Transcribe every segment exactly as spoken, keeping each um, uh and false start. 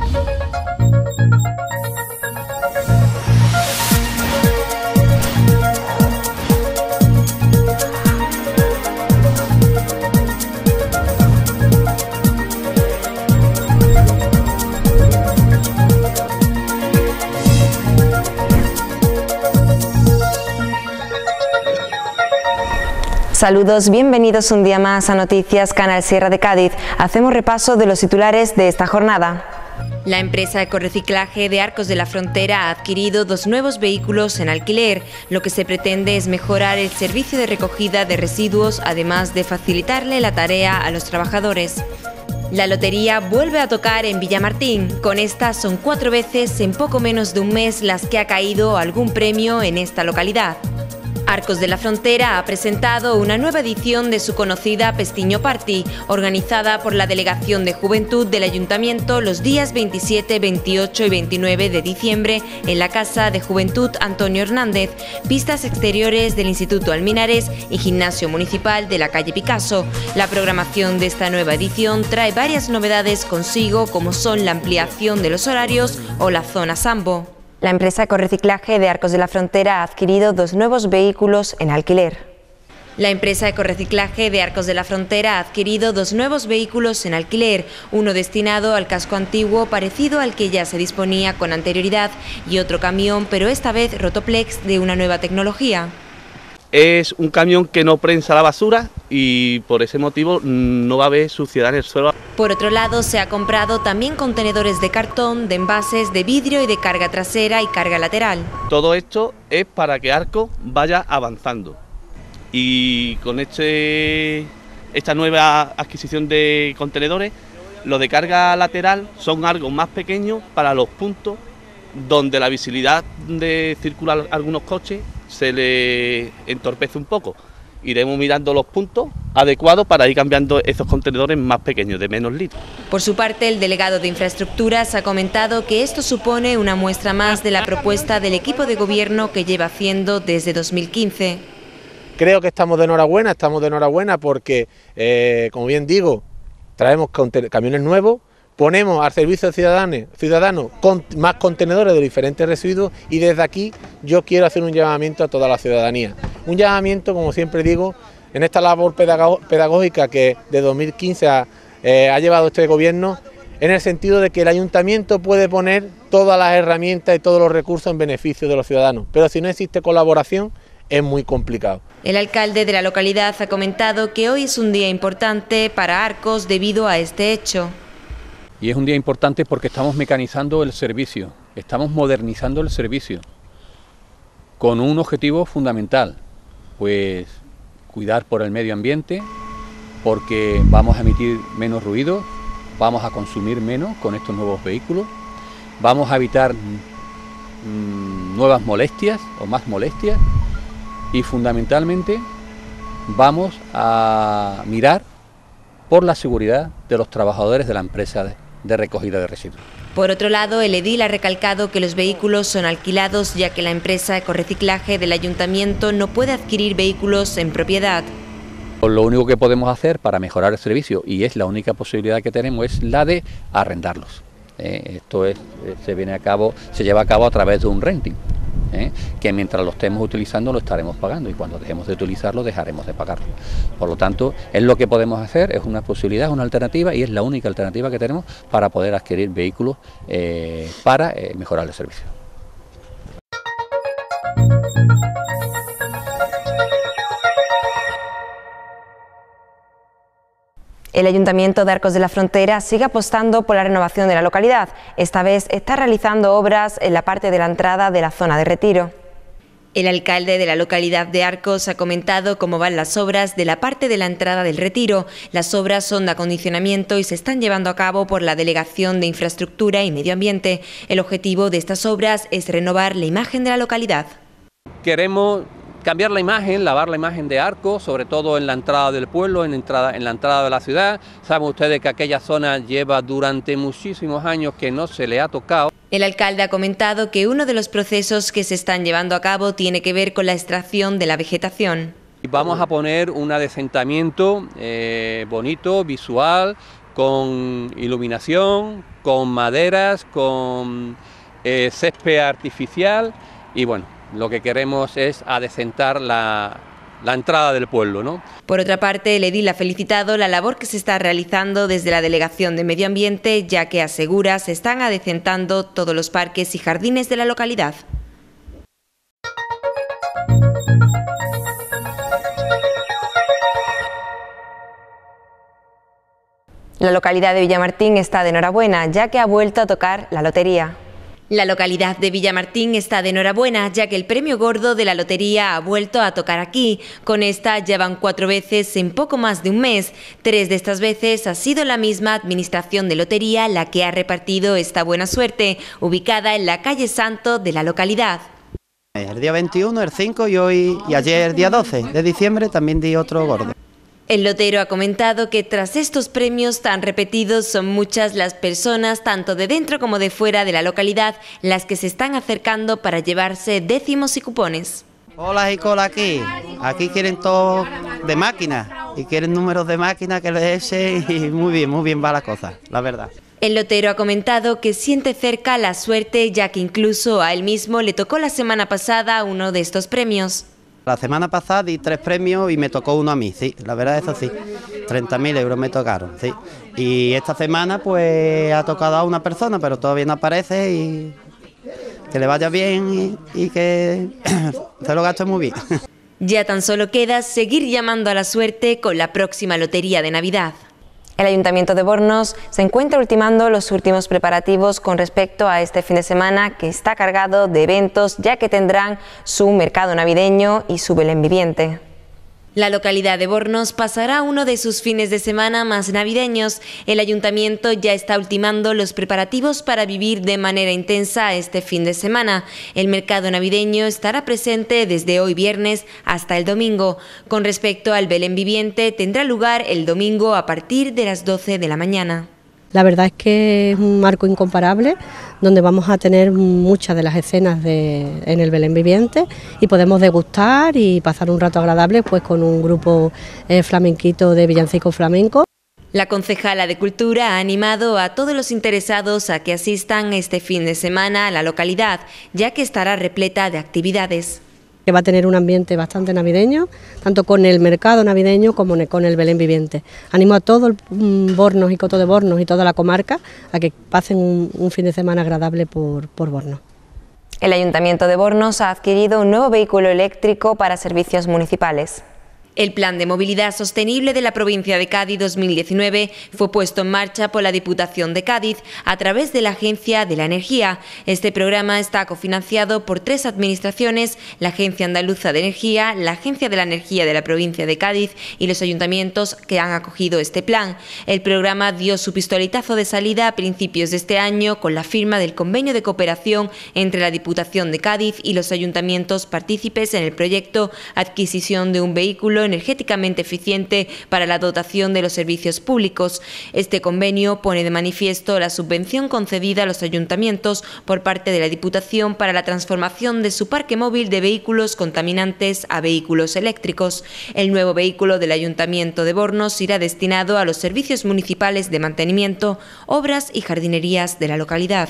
Saludos, bienvenidos un día más a Noticias Canal Sierra de Cádiz. Hacemos repaso de los titulares de esta jornada. La empresa Ecoreciclaje de Arcos de la Frontera ha adquirido dos nuevos vehículos en alquiler. Lo que se pretende es mejorar el servicio de recogida de residuos, además de facilitarle la tarea a los trabajadores. La lotería vuelve a tocar en Villamartín. Con esta son cuatro veces en poco menos de un mes las que ha caído algún premio en esta localidad. Arcos de la Frontera ha presentado una nueva edición de su conocida Pestiño Party, organizada por la Delegación de Juventud del Ayuntamiento los días veintisiete, veintiocho y veintinueve de diciembre en la Casa de Juventud Antonio Hernández, pistas exteriores del Instituto Alminares y gimnasio municipal de la calle Picasso. La programación de esta nueva edición trae varias novedades consigo, como son la ampliación de los horarios o la zona Sambo. La empresa Ecoreciclaje de Arcos de la Frontera ha adquirido dos nuevos vehículos en alquiler. La empresa Ecoreciclaje de Arcos de la Frontera ha adquirido dos nuevos vehículos en alquiler, uno destinado al casco antiguo parecido al que ya se disponía con anterioridad y otro camión, pero esta vez rotoplex de una nueva tecnología. Es un camión que no prensa la basura y por ese motivo no va a haber suciedad en el suelo. Por otro lado, se ha comprado también contenedores de cartón, de envases, de vidrio y de carga trasera y carga lateral. Todo esto es para que Arcos vaya avanzando y con este, esta nueva adquisición de contenedores, los de carga lateral son algo más pequeños para los puntos donde la visibilidad de circular algunos coches se le entorpece un poco. Iremos mirando los puntos adecuados para ir cambiando esos contenedores más pequeños, de menos litros. Por su parte, el delegado de Infraestructuras ha comentado que esto supone una muestra más de la propuesta del equipo de gobierno que lleva haciendo desde dos mil quince. Creo que estamos de enhorabuena, estamos de enhorabuena porque, eh, como bien digo, traemos camiones nuevos, ponemos al servicio de ciudadanos, ciudadanos con más contenedores de diferentes residuos y desde aquí yo quiero hacer un llamamiento a toda la ciudadanía. Un llamamiento, como siempre digo, en esta labor pedagógica que de dos mil quince ha, eh, ha llevado este gobierno, en el sentido de que el ayuntamiento puede poner todas las herramientas y todos los recursos en beneficio de los ciudadanos, pero si no existe colaboración es muy complicado. El alcalde de la localidad ha comentado que hoy es un día importante para Arcos debido a este hecho. Y es un día importante porque estamos mecanizando el servicio, estamos modernizando el servicio, con un objetivo fundamental, pues cuidar por el medio ambiente, porque vamos a emitir menos ruido, vamos a consumir menos con estos nuevos vehículos, vamos a evitar mmm, nuevas molestias o más molestias y fundamentalmente vamos a mirar por la seguridad de los trabajadores de la empresa de de recogida de residuos. Por otro lado, el edil ha recalcado que los vehículos son alquilados, ya que la empresa Ecoreciclaje del Ayuntamiento no puede adquirir vehículos en propiedad. Lo único que podemos hacer para mejorar el servicio, y es la única posibilidad que tenemos, es la de arrendarlos. Eh, esto es, se viene a cabo, se lleva a cabo a través de un renting, eh, que mientras lo estemos utilizando lo estaremos pagando y cuando dejemos de utilizarlo dejaremos de pagarlo. Por lo tanto, es lo que podemos hacer, es una posibilidad, es una alternativa y es la única alternativa que tenemos para poder adquirir vehículos eh, para eh, mejorar el servicio. El Ayuntamiento de Arcos de la Frontera sigue apostando por la renovación de la localidad. Esta vez está realizando obras en la parte de la entrada de la zona de retiro. El alcalde de la localidad de Arcos ha comentado cómo van las obras de la parte de la entrada del retiro. Las obras son de acondicionamiento y se están llevando a cabo por la Delegación de Infraestructura y Medio Ambiente. El objetivo de estas obras es renovar la imagen de la localidad. Queremos cambiar la imagen, lavar la imagen de Arcos, sobre todo en la entrada del pueblo, en la entrada, en la entrada de la ciudad. Saben ustedes que aquella zona lleva durante muchísimos años que no se le ha tocado. El alcalde ha comentado que uno de los procesos que se están llevando a cabo tiene que ver con la extracción de la vegetación. Vamos a poner un adesentamiento eh, bonito, visual, con iluminación, con maderas, con eh, césped artificial y bueno, lo que queremos es adecentar la, la entrada del pueblo, ¿no? Por otra parte, el edil ha felicitado la labor que se está realizando desde la Delegación de Medio Ambiente, ya que asegura se están adecentando todos los parques y jardines de la localidad. La localidad de Villamartín está de enhorabuena, ya que ha vuelto a tocar la lotería. La localidad de Villamartín está de enhorabuena, ya que el premio gordo de la lotería ha vuelto a tocar aquí. Con esta ya van cuatro veces en poco más de un mes. Tres de estas veces ha sido la misma administración de lotería la que ha repartido esta buena suerte, ubicada en la calle Santo de la localidad. El día veintiuno, el cinco y hoy y ayer, el día doce de diciembre, también di otro gordo. El lotero ha comentado que tras estos premios tan repetidos son muchas las personas, tanto de dentro como de fuera de la localidad, las que se están acercando para llevarse décimos y cupones. Hola y cola aquí, aquí quieren todo de máquina y quieren números de máquina que les echen y muy bien, muy bien va la cosa, la verdad. El lotero ha comentado que siente cerca la suerte, ya que incluso a él mismo le tocó la semana pasada uno de estos premios. La semana pasada di tres premios y me tocó uno a mí, sí, la verdad es así, treinta mil euros me tocaron, sí. Y esta semana pues ha tocado a una persona, pero todavía no aparece y que le vaya bien y, y que se lo gaste muy bien. Ya tan solo queda seguir llamando a la suerte con la próxima lotería de Navidad. El Ayuntamiento de Bornos se encuentra ultimando los últimos preparativos con respecto a este fin de semana, que está cargado de eventos, ya que tendrán su mercado navideño y su Belén viviente. La localidad de Bornos pasará uno de sus fines de semana más navideños. El Ayuntamiento ya está ultimando los preparativos para vivir de manera intensa este fin de semana. El mercado navideño estará presente desde hoy viernes hasta el domingo. Con respecto al Belén viviente, tendrá lugar el domingo a partir de las doce de la mañana. La verdad es que es un marco incomparable donde vamos a tener muchas de las escenas de, en el Belén viviente y podemos degustar y pasar un rato agradable pues con un grupo eh, flamenquito de villancicos flamencos. La concejala de Cultura ha animado a todos los interesados a que asistan este fin de semana a la localidad, ya que estará repleta de actividades. Que va a tener un ambiente bastante navideño, tanto con el mercado navideño como con el Belén viviente. Animo a todo el Bornos y Coto de Bornos y toda la comarca a que pasen un, un fin de semana agradable por, por Bornos. El Ayuntamiento de Bornos ha adquirido un nuevo vehículo eléctrico para servicios municipales. El Plan de Movilidad Sostenible de la provincia de Cádiz dos mil diecinueve fue puesto en marcha por la Diputación de Cádiz a través de la Agencia de la Energía. Este programa está cofinanciado por tres administraciones: la Agencia Andaluza de Energía, la Agencia de la Energía de la provincia de Cádiz y los ayuntamientos que han acogido este plan. El programa dio su pistoletazo de salida a principios de este año con la firma del convenio de cooperación entre la Diputación de Cádiz y los ayuntamientos partícipes en el proyecto Adquisición de un vehículo energéticamente eficiente para la dotación de los servicios públicos. Este convenio pone de manifiesto la subvención concedida a los ayuntamientos por parte de la Diputación para la transformación de su parque móvil de vehículos contaminantes a vehículos eléctricos. El nuevo vehículo del Ayuntamiento de Bornos irá destinado a los servicios municipales de mantenimiento, obras y jardinerías de la localidad.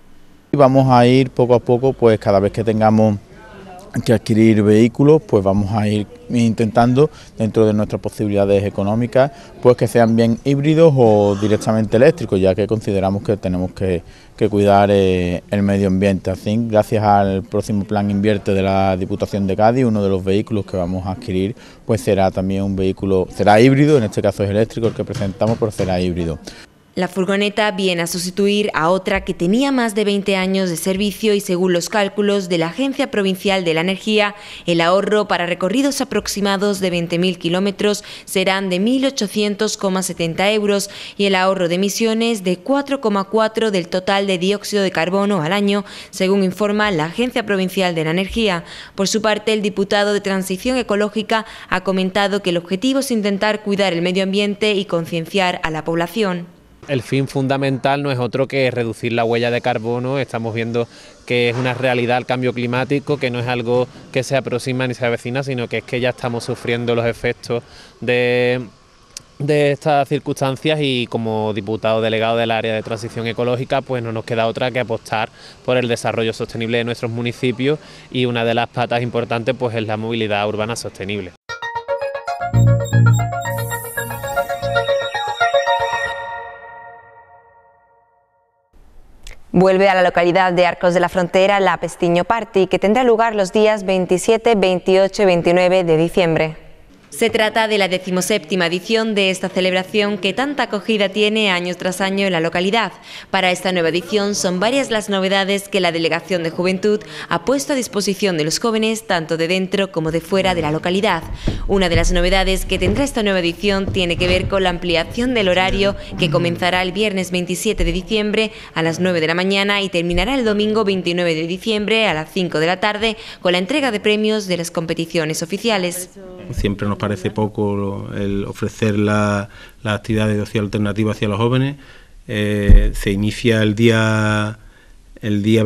Vamos a ir poco a poco, pues cada vez que tengamos que adquirir vehículos, pues vamos a ir intentando, dentro de nuestras posibilidades económicas, pues que sean bien híbridos o directamente eléctricos, ya que consideramos que tenemos que, que cuidar eh, el medio ambiente. Así, gracias al próximo plan Invierte de la Diputación de Cádiz, uno de los vehículos que vamos a adquirir pues será también un vehículo, será híbrido, en este caso es eléctrico el que presentamos, pero será híbrido. La furgoneta viene a sustituir a otra que tenía más de veinte años de servicio y, según los cálculos de la Agencia Provincial de la Energía, el ahorro para recorridos aproximados de veinte mil kilómetros serán de mil ochocientos coma setenta euros y el ahorro de emisiones de cuatro coma cuatro del total de dióxido de carbono al año, según informa la Agencia Provincial de la Energía. Por su parte, el diputado de Transición Ecológica ha comentado que el objetivo es intentar cuidar el medio ambiente y concienciar a la población. El fin fundamental no es otro que reducir la huella de carbono. Estamos viendo que es una realidad el cambio climático, que no es algo que se aproxima ni se avecina, sino que es que ya estamos sufriendo los efectos de, de estas circunstancias, y como diputado delegado del área de transición ecológica, pues no nos queda otra que apostar por el desarrollo sostenible de nuestros municipios, y una de las patas importantes pues es la movilidad urbana sostenible. Vuelve a la localidad de Arcos de la Frontera la Pestiño Party, que tendrá lugar los días veintisiete, veintiocho y veintinueve de diciembre. Se trata de la decimoséptima edición de esta celebración que tanta acogida tiene año tras año en la localidad. Para esta nueva edición son varias las novedades que la Delegación de Juventud ha puesto a disposición de los jóvenes, tanto de dentro como de fuera de la localidad. Una de las novedades que tendrá esta nueva edición tiene que ver con la ampliación del horario, que comenzará el viernes veintisiete de diciembre a las nueve de la mañana y terminará el domingo veintinueve de diciembre a las cinco de la tarde con la entrega de premios de las competiciones oficiales. Siempre nos parece poco el ofrecer las la actividades de ocio alternativo hacia los jóvenes. Eh, se inicia el día el día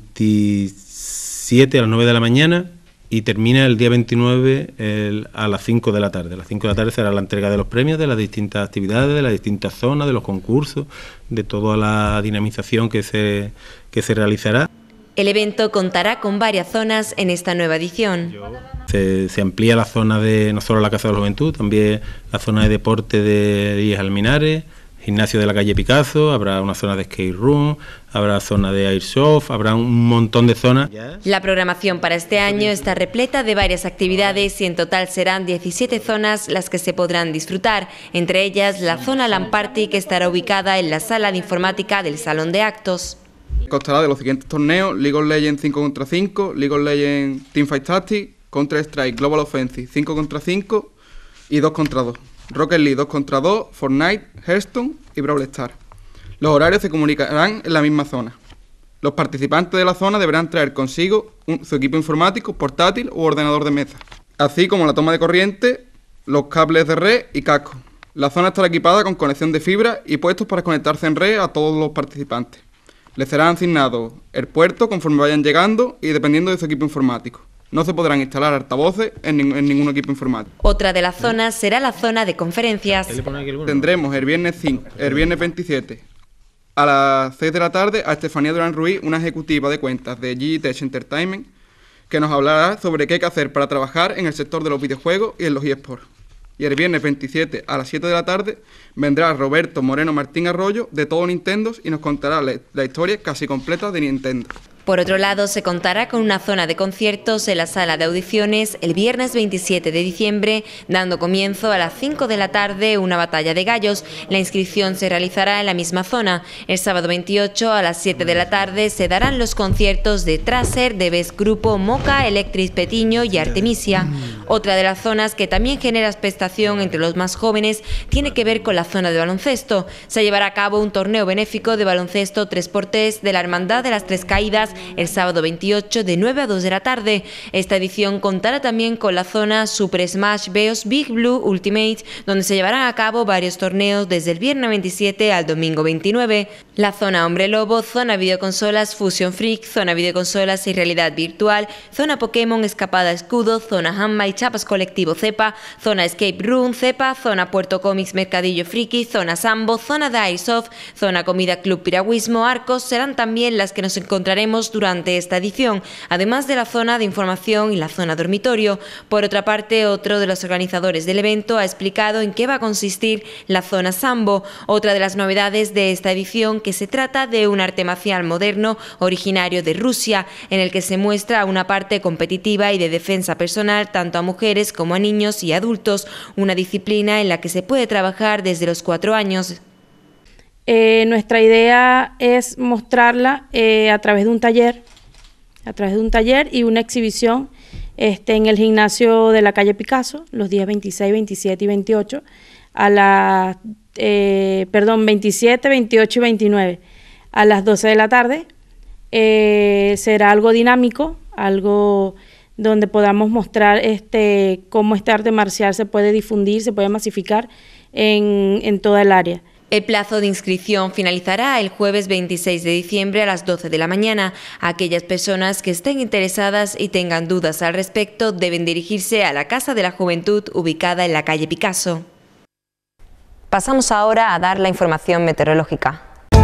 veintisiete a las nueve de la mañana y termina el día veintinueve el, a las cinco de la tarde. A las cinco de la tarde será la entrega de los premios, de las distintas actividades, de las distintas zonas, de los concursos, de toda la dinamización que se, que se realizará. El evento contará con varias zonas en esta nueva edición. Se, se amplía la zona de, no solo la Casa de la Juventud, también la zona de deporte de Illes Alminares, gimnasio de la calle Picasso, habrá una zona de skate room, habrá zona de airsoft, habrá un montón de zonas. La programación para este año está repleta de varias actividades y en total serán diecisiete zonas las que se podrán disfrutar, entre ellas la zona LAN Party, que estará ubicada en la sala de informática del Salón de Actos. Constará de los siguientes torneos: League of Legends cinco contra cinco, League of Legends Teamfight Tactics, Counter-Strike Global Offensive cinco contra cinco y dos contra dos, Rocket League dos contra dos, Fortnite, Hearthstone y Brawl Stars. Los horarios se comunicarán en la misma zona. Los participantes de la zona deberán traer consigo un, su equipo informático, portátil u ordenador de mesa, así como la toma de corriente, los cables de red y cascos. La zona estará equipada con conexión de fibra y puestos para conectarse en red a todos los participantes. Les serán asignados el puerto conforme vayan llegando y dependiendo de su equipo informático. No se podrán instalar altavoces en, nin en ningún equipo informático. Otra de las zonas será la zona de conferencias. Tendremos el viernes cinco, el viernes veintisiete a las seis de la tarde a Estefanía Durán Ruiz, una ejecutiva de cuentas de G Tech Entertainment, que nos hablará sobre qué hay que hacer para trabajar en el sector de los videojuegos y en los eSports. Y el viernes veintisiete a las siete de la tarde vendrá Roberto Moreno Martín Arroyo de Todo Nintendo y nos contará la, la historia casi completa de Nintendo. Por otro lado, se contará con una zona de conciertos en la sala de audiciones el viernes veintisiete de diciembre, dando comienzo a las cinco de la tarde una batalla de gallos. La inscripción se realizará en la misma zona. El sábado veintiocho a las siete de la tarde se darán los conciertos de Tracer, de Best Grupo, Moca, Electric Petiño y Artemisia. Otra de las zonas que también genera expectación entre los más jóvenes tiene que ver con la zona de baloncesto. Se llevará a cabo un torneo benéfico de baloncesto tres por tres de la Hermandad de las Tres Caídas el sábado veintiocho de nueve a dos de la tarde. Esta edición contará también con la zona Super Smash Bros. Big Blue Ultimate, donde se llevarán a cabo varios torneos desde el viernes veintisiete al domingo veintinueve. La zona Hombre Lobo, zona videoconsolas Fusion Freak, zona videoconsolas y realidad virtual, zona Pokémon Escapada Escudo, zona Hanma y Chapas Colectivo Cepa, zona Escape Room Cepa, zona Puerto Comics Mercadillo Friki, zona Sambo, zona de Airsoft, zona Comida Club Piragüismo, Arcos serán también las que nos encontraremos durante esta edición, además de la zona de información y la zona dormitorio. Por otra parte, otro de los organizadores del evento ha explicado en qué va a consistir la zona Sambo, otra de las novedades de esta edición, que se trata de un arte marcial moderno originario de Rusia, en el que se muestra una parte competitiva y de defensa personal tanto a mujeres como a niños y adultos, una disciplina en la que se puede trabajar desde los cuatro años. Eh, nuestra idea es mostrarla eh, a través de un taller, a través de un taller y una exhibición este, en el gimnasio de la calle Picasso, los días veintiséis, veintisiete y veintiocho, a las, eh, perdón, veintisiete, veintiocho y veintinueve, a las doce de la tarde. Eh, será algo dinámico, algo donde podamos mostrar este, cómo este arte marcial se puede difundir, se puede masificar en, en toda el área. El plazo de inscripción finalizará el jueves veintiséis de diciembre a las doce de la mañana. Aquellas personas que estén interesadas y tengan dudas al respecto deben dirigirse a la Casa de la Juventud ubicada en la calle Picasso. Pasamos ahora a dar la información meteorológica.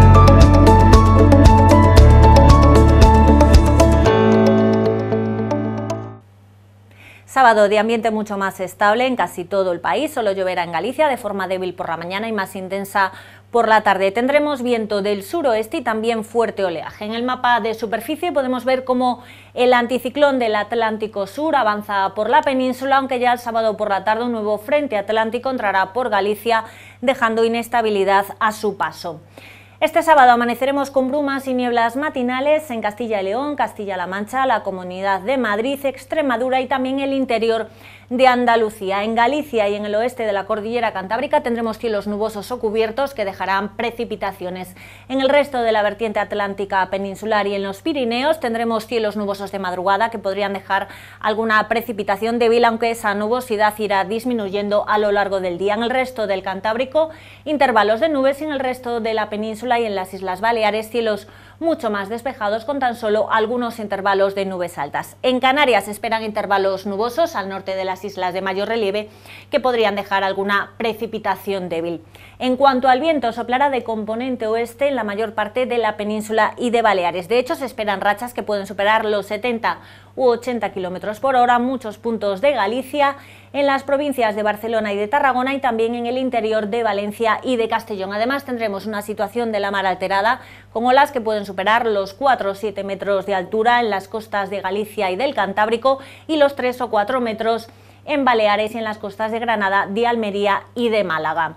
Sábado de ambiente mucho más estable en casi todo el país, solo lloverá en Galicia de forma débil por la mañana y más intensa por la tarde. Tendremos viento del suroeste y también fuerte oleaje. En el mapa de superficie podemos ver cómo el anticiclón del Atlántico Sur avanza por la península, aunque ya el sábado por la tarde un nuevo frente atlántico entrará por Galicia, dejando inestabilidad a su paso. Este sábado amaneceremos con brumas y nieblas matinales en Castilla y León, Castilla-La Mancha, la Comunidad de Madrid, Extremadura y también el interior de Andalucía. En Galicia y en el oeste de la cordillera cantábrica tendremos cielos nubosos o cubiertos que dejarán precipitaciones. En el resto de la vertiente atlántica peninsular y en los Pirineos tendremos cielos nubosos de madrugada que podrían dejar alguna precipitación débil, aunque esa nubosidad irá disminuyendo a lo largo del día. En el resto del Cantábrico, intervalos de nubes y en el resto de la península y en las Islas Baleares, cielos mucho más despejados con tan solo algunos intervalos de nubes altas. En Canarias se esperan intervalos nubosos al norte de las islas de mayor relieve que podrían dejar alguna precipitación débil. En cuanto al viento, soplará de componente oeste en la mayor parte de la península y de Baleares. De hecho, se esperan rachas que pueden superar los setenta u ochenta kilómetros por hora, muchos puntos de Galicia, en las provincias de Barcelona y de Tarragona y también en el interior de Valencia y de Castellón. Además, tendremos una situación de la mar alterada con olas que pueden superar los cuatro o siete metros de altura en las costas de Galicia y del Cantábrico y los tres o cuatro metros en Baleares y en las costas de Granada, de Almería y de Málaga.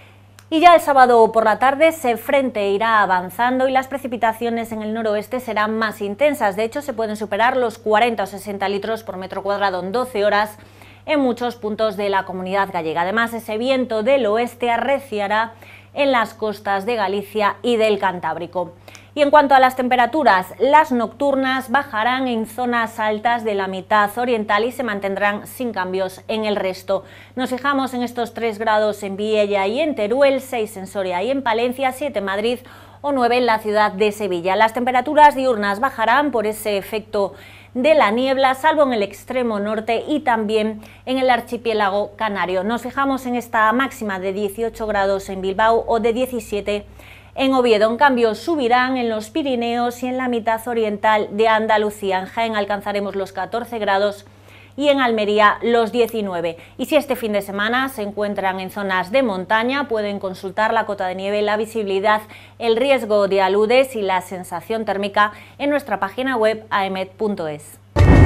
Y ya el sábado por la tarde ese frente irá avanzando y las precipitaciones en el noroeste serán más intensas. De hecho, se pueden superar los cuarenta o sesenta litros por metro cuadrado en doce horas en muchos puntos de la Comunidad Gallega. Además, ese viento del oeste arreciará en las costas de Galicia y del Cantábrico. Y en cuanto a las temperaturas, las nocturnas bajarán en zonas altas de la mitad oriental y se mantendrán sin cambios en el resto. Nos fijamos en estos tres grados en Viella y en Teruel, seis en Soria y en Palencia, siete en Madrid o nueve en la ciudad de Sevilla. Las temperaturas diurnas bajarán por ese efecto de la niebla, salvo en el extremo norte y también en el archipiélago canario. Nos fijamos en esta máxima de dieciocho grados en Bilbao o de diecisiete en Oviedo. En cambio, subirán en los Pirineos y en la mitad oriental de Andalucía. En Jaén alcanzaremos los catorce grados y en Almería los diecinueve. Y si este fin de semana se encuentran en zonas de montaña, pueden consultar la cota de nieve, la visibilidad, el riesgo de aludes y la sensación térmica en nuestra página web aemet punto es.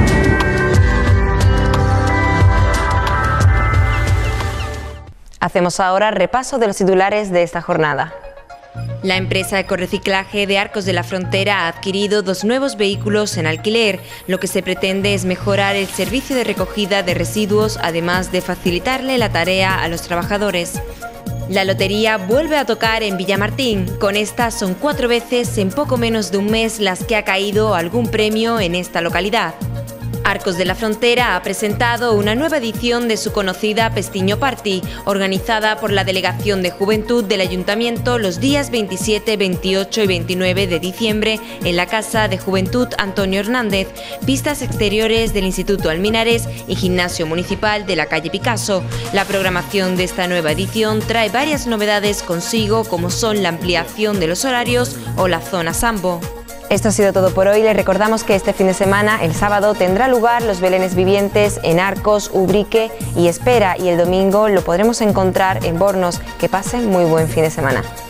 Hacemos ahora repaso de los titulares de esta jornada. La empresa Ecorreciclaje de Arcos de la Frontera ha adquirido dos nuevos vehículos en alquiler. Lo que se pretende es mejorar el servicio de recogida de residuos, además de facilitarle la tarea a los trabajadores. La lotería vuelve a tocar en Villamartín. Con esta son cuatro veces en poco menos de un mes las que ha caído algún premio en esta localidad. Arcos de la Frontera ha presentado una nueva edición de su conocida Pestiño Party, organizada por la Delegación de Juventud del Ayuntamiento los días veintisiete, veintiocho y veintinueve de diciembre en la Casa de Juventud Antonio Hernández, pistas exteriores del Instituto Alminares y gimnasio municipal de la calle Picasso. La programación de esta nueva edición trae varias novedades consigo, como son la ampliación de los horarios o la zona Sambo. Esto ha sido todo por hoy. Les recordamos que este fin de semana, el sábado, tendrá lugar los Belenes vivientes en Arcos, Ubrique y Espera, y el domingo lo podremos encontrar en Bornos. Que pasen muy buen fin de semana.